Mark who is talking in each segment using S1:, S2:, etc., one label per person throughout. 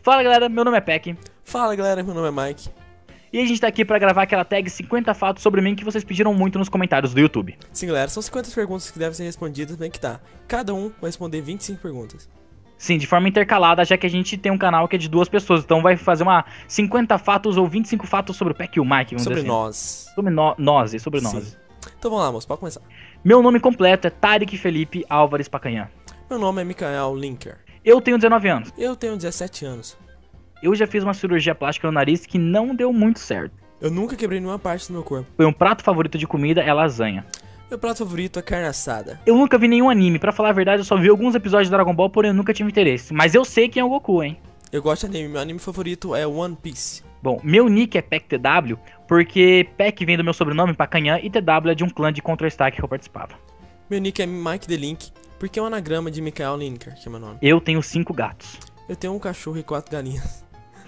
S1: Fala galera, meu nome é Peck.
S2: Fala galera, meu nome é Mike.
S1: E a gente tá aqui pra gravar aquela tag 50 fatos sobre mim que vocês pediram muito nos comentários do YouTube.
S2: Sim galera, são 50 perguntas que devem ser respondidas, bem que tá. Cada um vai responder 25 perguntas.
S1: Sim, de forma intercalada, já que a gente tem um canal que é de 2 pessoas. Então vai fazer uma 50 fatos ou 25 fatos sobre o Peck e o Mike, vamos
S2: Sobre
S1: dizer assim.
S2: nós.
S1: Sobre nós. Sobre
S2: Sim.
S1: nós.
S2: Então vamos lá, moço, pode começar.
S1: Meu nome completo é Tarek Felipe Álvares Pacanhã.
S2: Meu nome é Mikael Linker.
S1: Eu tenho 19 anos.
S2: Eu tenho 17 anos.
S1: Eu já fiz uma cirurgia plástica no nariz que não deu muito certo.
S2: Eu nunca quebrei nenhuma parte do meu corpo.
S1: Meu prato favorito de comida é lasanha.
S2: Meu prato favorito é carne assada.
S1: Eu nunca vi nenhum anime, pra falar a verdade eu só vi alguns episódios de Dragon Ball, porém eu nunca tive interesse. Mas eu sei quem é o Goku, hein.
S2: Eu gosto de anime, meu anime favorito é One Piece.
S1: Bom, meu nick é PeckTW, porque Peck vem do meu sobrenome, Pacanhã, e TW é de um clã de Counter-Strike que eu participava.
S2: Meu nick é Mike The Link, porque é um anagrama de Mikael Linker, que é meu nome.
S1: Eu tenho 5 gatos.
S2: Eu tenho um cachorro e 4 galinhas.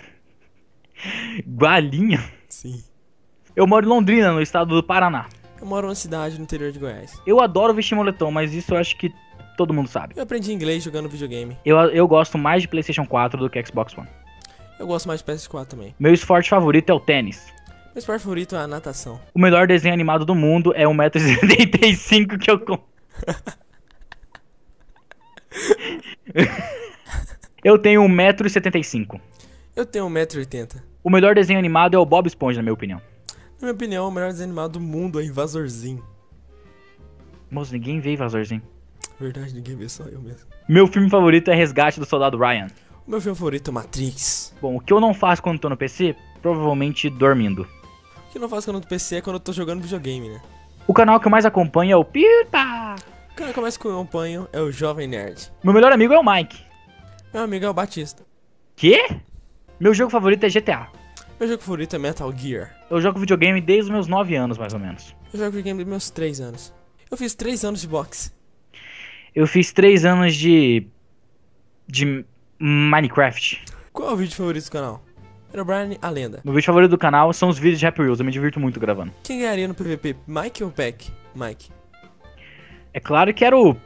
S1: Galinha?
S2: Sim.
S1: Eu moro em Londrina, no estado do Paraná.
S2: Eu moro numa cidade no interior de Goiás.
S1: Eu adoro vestir moletom, mas isso eu acho que todo mundo sabe.
S2: Eu aprendi inglês jogando videogame.
S1: Eu gosto mais de PlayStation 4 do que Xbox One.
S2: Eu gosto mais de PS4 também.
S1: Meu esporte favorito é o tênis.
S2: Meu esporte favorito é a natação.
S1: O melhor desenho animado do mundo é 1,75 m que eu compro. Eu tenho 1,75 m.
S2: Eu tenho 1,80 m.
S1: O melhor desenho animado é o Bob Esponja, na minha opinião.
S2: Na minha opinião, o melhor desenho animado do mundo é Invasorzinho.
S1: Moço, ninguém vê Invasorzinho.
S2: Verdade, ninguém vê, só eu mesmo.
S1: Meu filme favorito é Resgate do Soldado Ryan.
S2: O meu filme favorito é Matrix.
S1: Bom, o que eu não faço quando tô no PC? Provavelmente dormindo.
S2: O que eu não faço quando eu tô no PC é quando eu tô jogando videogame, né?
S1: O canal que eu mais acompanho é o Pipa.
S2: O cara que mais que eu acompanho é o Jovem Nerd.
S1: Meu melhor amigo é o Mike.
S2: Meu amigo é o Batista.
S1: Quê? Meu jogo favorito é GTA.
S2: Meu jogo favorito é Metal Gear.
S1: Eu jogo videogame desde os meus 9 anos, mais ou menos.
S2: Eu jogo videogame dos meus 3 anos. Eu fiz 3 anos de boxe.
S1: Eu fiz 3 anos de Minecraft.
S2: Qual é o vídeo favorito do canal? Era Brian, a lenda.
S1: Meu vídeo favorito do canal são os vídeos de Happy Wheels, eu me divirto muito gravando.
S2: Quem ganharia no PVP, Mike ou Peck? Mike.
S1: É claro que era o...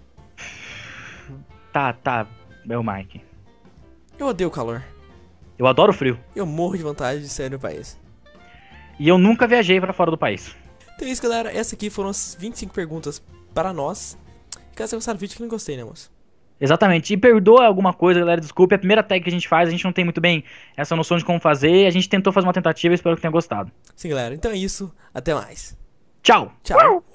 S1: Tá, é o Mike.
S2: Eu odeio o calor.
S1: Eu adoro frio.
S2: Eu morro de vontade de sair do país.
S1: E eu nunca viajei pra fora do país.
S2: Então é isso, galera. Essas aqui foram as 25 perguntas para nós. Caso você gostaram do vídeo, que não gostei, né, moço?
S1: Exatamente. E perdoa alguma coisa, galera, desculpe. É a primeira tag que a gente faz, a gente não tem muito bem essa noção de como fazer. A gente tentou fazer uma tentativa e espero que tenha gostado.
S2: Sim, galera. Então é isso. Até mais.
S1: Tchau!
S2: Tchau.